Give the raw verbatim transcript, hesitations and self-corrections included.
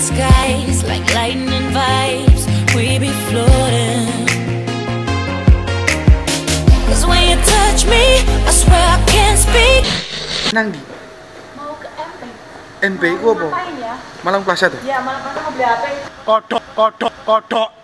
skies like lightning vibes. We be floating. Cause when you touch me, I swear I can't speak. Nang di? Mau ke M P. M P ku apa? Ngapain ya? Malang Plaza tuh? Ya, Malang Plaza mau beli H P. Kodok, kodok, kodok.